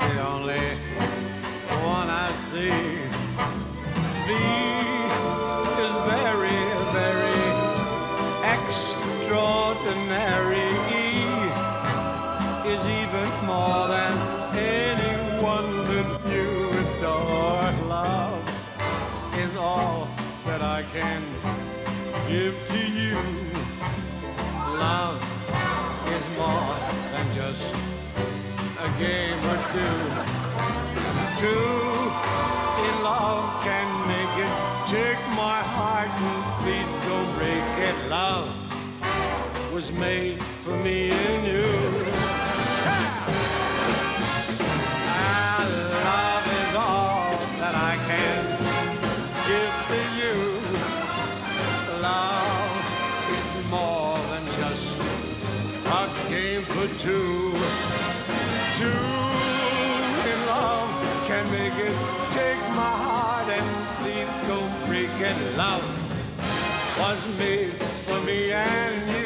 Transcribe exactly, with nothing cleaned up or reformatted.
the only one I see. V is very, very extraordinary. E is even more than anyone that you adore. Love is all that I can give to you. Love is more than just a game or two. Two in love can make it. Take my heart and please don't break it. Love was made for me and you. And love is all that I can give to you. Love is more than just a game for two. Two in love can make it. Take my heart and please don't break it. Love was made for me and you.